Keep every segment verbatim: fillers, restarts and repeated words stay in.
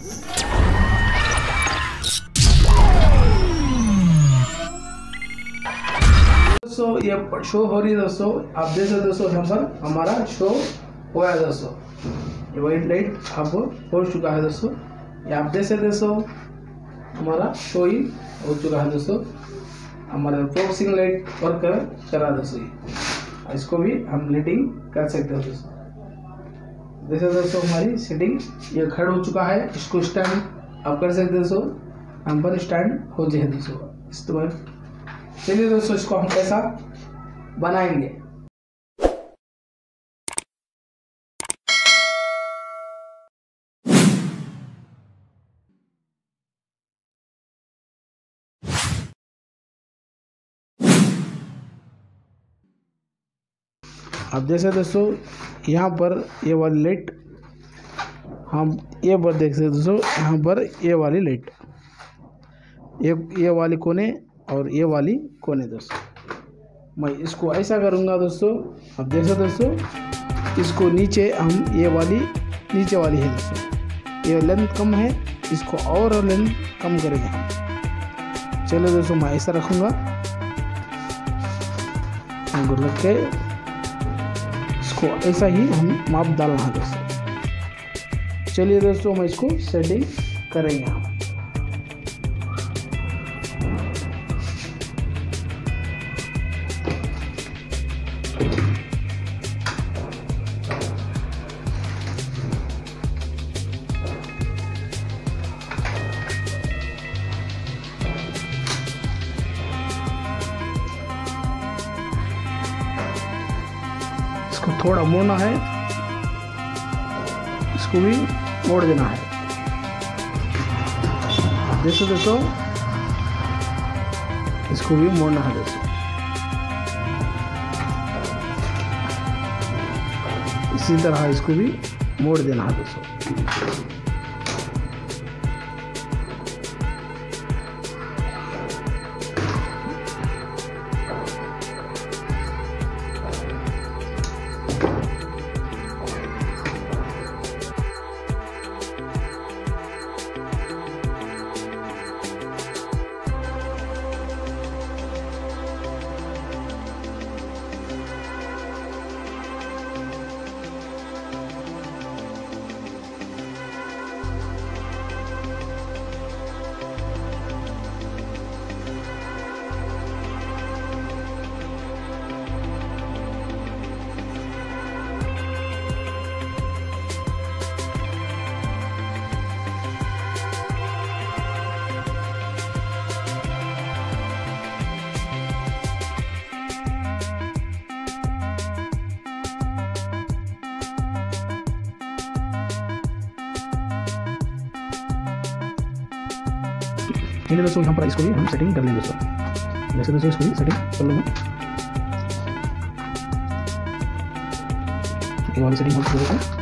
दोस्तों ये शो हो रही है दोस्तों, आप देख सकते दोस्तों यहाँ पर हमारा शो हुआ है दोस्तों। ये वाइट लाइट अब हो चुका है दोस्तों, ये आप देख सकते दोस्तों हमारा शो ही हो चुका है दोस्तों। हमारा फोकसिंग लाइट वर्क कर कर रहा है दोस्तों, इसको भी हम लाइटिंग कर सकते हैं दोस्तों। जैसे दोस्तों हमारी सेटिंग ये खड़ा हो चुका है, इसको स्टैंड आप कर सकते दोस्तों, हम पर स्टैंड हो जाए दोस्तों इस तरह। चलिए दोस्तों इसको हम कैसा बनाएंगे। अब जैसे दोस्तों यहाँ पर ये वाली लाइट हम ये पर देख सकते दोस्तों, यहाँ पर ये वाली लाइट ये ये वाली कोने और ये वाली कोने दोस्तों। मैं इसको ऐसा करूँगा दोस्तों, अब देख सकते दोस्तों इसको नीचे हम ये वाली नीचे वाली है दोस्तों, ये लेंथ कम है, इसको और लेंथ कम करेंगे हम। चलो दोस्तों मैं ऐसा रखूँगा, हमको रख के इसको ऐसा ही हम माप डालना है दोस्तों। चलिए दोस्तों मैं इसको सेटिंग करेंगे हम। इसको थोड़ा मोड़ना है, इसको भी मोड़ देना है। जैसे दोस्तों इसको भी मोड़ना है दोस्तों, इसी तरह इसको भी मोड़ देना है दोस्तों। चलिए दोस्तों यहाँ पर इसको भी हम सेटिंग कर लेंगे दोस्तों। जैसे दोस्तों इसको भी सेटिंग कर लूँगा, ये वाली सेटिंग हो चुकी है।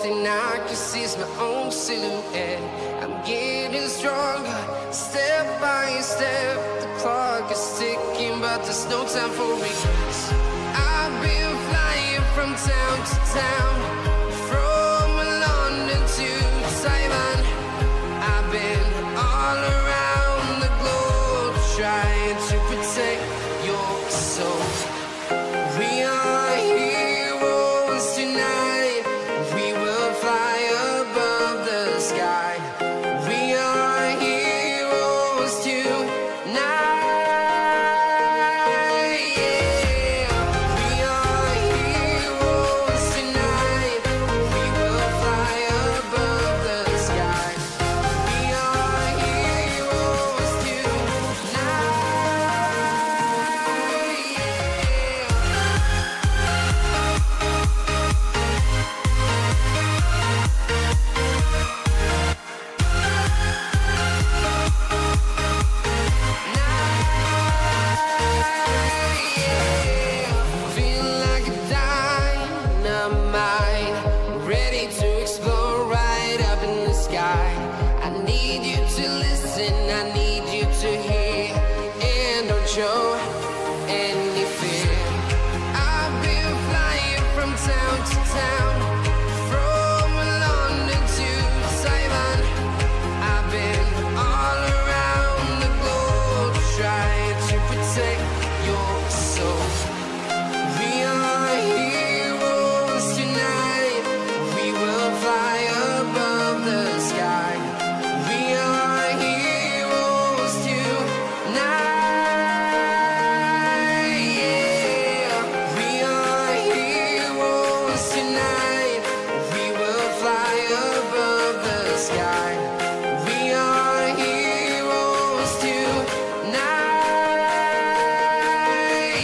thing I can see is my own silhouette. I'm getting stronger, step by step. The clock is ticking, but there's no time for regrets. I've been flying from town to town, from London to Taiwan. I've been all around the globe, trying to protect your soul. We are heroes tonight. We will fly above the sky. We are heroes tonight. Yeah. We are heroes tonight. We will fly above the sky. We are heroes tonight. Feel like a dynamite, ready to explode right up in the sky. I need you to listen, I need you to hear, and don't show any fear. I've been flying from town to town, from London to Taiwan. I've been all around the globe, trying to protect your soul. We are heroes tonight. We will fly above the sky. We are heroes tonight. Yeah. We are heroes tonight. We will fly above the sky. We are heroes tonight.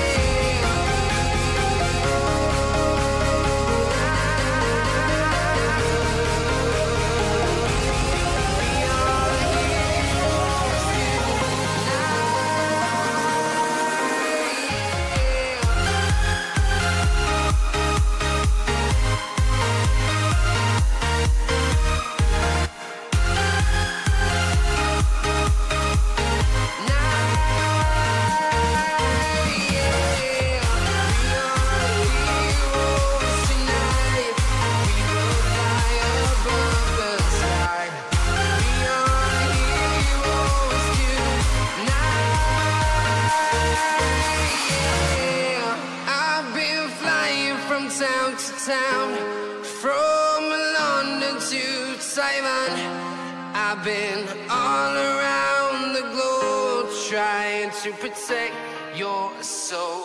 I've been flying from town to town, from London to Taiwan. I've been all around the globe, trying to protect your soul.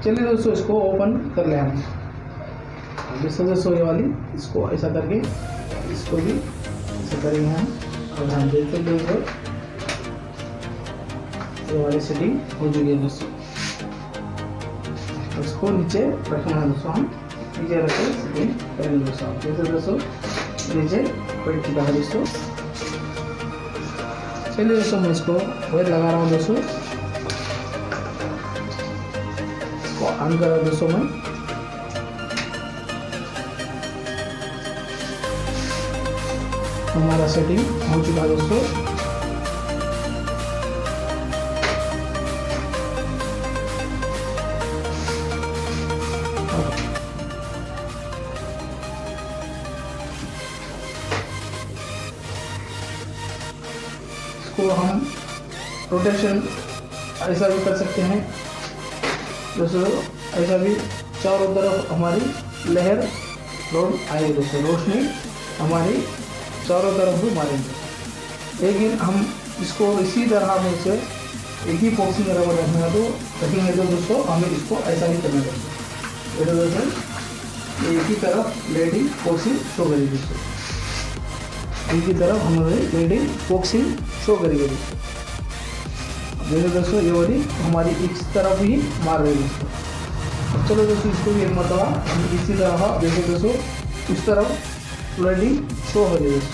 चलिए दोस्तों इसको open कर ले हम। जैसे दोस्तों ये वाली इसको ऐसा करके इसको भी ऐसा करेंगे हम। और हम देखते हैं दोस्तों ये वाली सेटिंग हो चुकी है दोस्तों। इसको नीचे रखना है दोस्तों, हम नीचे रखकर सेटिंग करेंगे दोस्तों। जैसे दोस्तों नीचे बैठ चुका है दोस्तों। चलिए दोस्तों मैं इसको वायर लगा रहा हूँ दोस्तों। इसको ऑन कर रहा हूँ दोस्तों मैं। हमारा सेटिंग हो चुका है दोस्तों। इसको हम रोटेशन ऐसा भी कर सकते हैं दोस्तों, ऐसा भी चारों तरफ हमारी लहर रोड आएगी दोस्तों, रोशनी हमारी चारों तरफ भी मारेंगे। लेकिन हम इसको इसी तरह में से एक ही फॉक्सिंग रबर रखना तो रखेंगे तो दोस्तों हमें इसको ऐसा ही करना चाहिए। तो दोस्तों एक ही तरफ लेडी फॉक्सिंग शो करेगी दोस्तों, एक ही तरफ हमारे लेडी फॉक्सिंग शो करेगी दोस्तों। देखो दोस्तों ये वाली हमारी इस तरफ ही मार रही है दोस्तों। अब चलो दोस्तों इसको भी एक मरतबा हम इसी तरह देखो दोस्तों इस तरफ ऑलरेडी शो हो रही है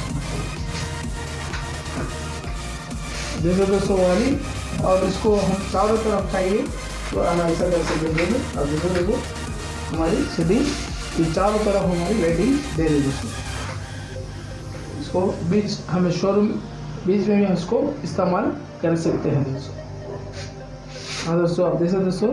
देखो दोस्तों वाली। और इसको हम चारों तरफ चाहिए तो ऐसा कर सकते हैं। और देखो देखो हमारी सीधी ये चारों तरफ हमारी लाइटिंग दे रही है दोस्तों। इसको बीच हमें शोरूम बीच में भी हम इसको इस्तेमाल कर सकते हैं दोस्तों। हाँ दोस्तों आप देखो दोस्तों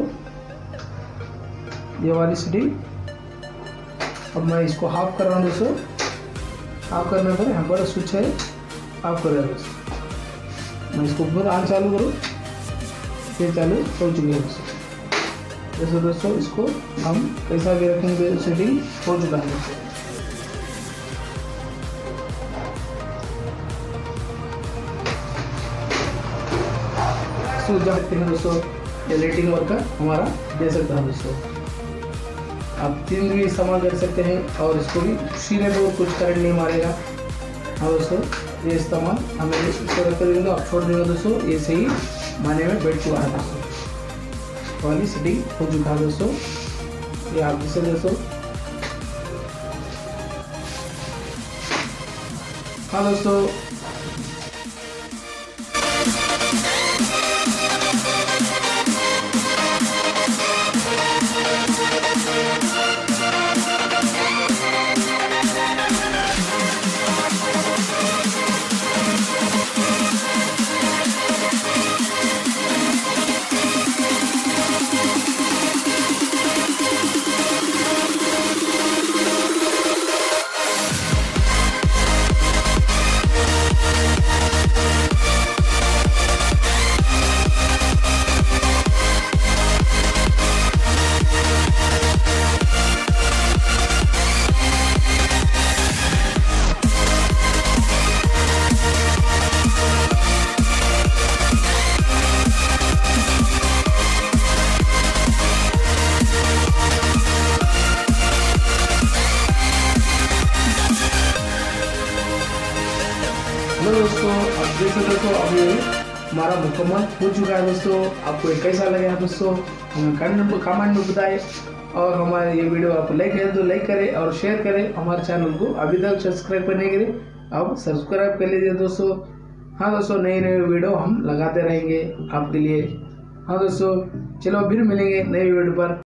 ये वाली सीटिंग। अब मैं इसको हाफ कर रहा हूँ दोस्तों। हाफ करने पर यहाँ पर स्विच है ऑफ कर रहा है दोस्तों। मैं इसको ऊपर ऑन चालू करूँ, ये चालू हो चुकी है दोस्तों। जैसे दोस्तों इसको हम कैसा भी रखेंगे सेटिंग हो चुका है दोस्तों। सूझ सकते हैं दोस्तों ये लाइटिंग वर्कर हमारा दे सकता है दोस्तों। आप तीन भी इस्तेमाल कर सकते हैं और इसको भी सीधे तो कुछ करंट नहीं मारेगा। हाँ दोस्तों ये इस्तेमाल हमें इसको कर देंगे, आप छोड़ देंगे दोस्तों ये सही माने में बैठ चुका है दोस्तों। वाली सेटिंग हो चुका है दोस्तों। ये आप जैसे दोस्तों हाँ दोस्तों हेलो दोस्तों आप देख सकते दोस्तों अभी हमारा मुकम्मल हो चुका है दोस्तों। आपको ये कैसा लगा दोस्तों हमें कमेंट में बताएं। और हमारे ये वीडियो आपको लाइक है तो लाइक करें और शेयर करें। हमारे चैनल को अभी तक सब्सक्राइब करने के लिए आप सब्सक्राइब कर लीजिए दोस्तों। हाँ दोस्तों नई नई वीडियो हम लगाते रहेंगे आपके लिए। हाँ दोस्तों चलो फिर मिलेंगे नई वीडियो पर।